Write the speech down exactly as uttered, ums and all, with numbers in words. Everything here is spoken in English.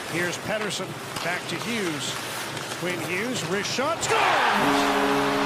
Here's Pedersen back to Hughes. Quinn Hughes, wrist shot, scores!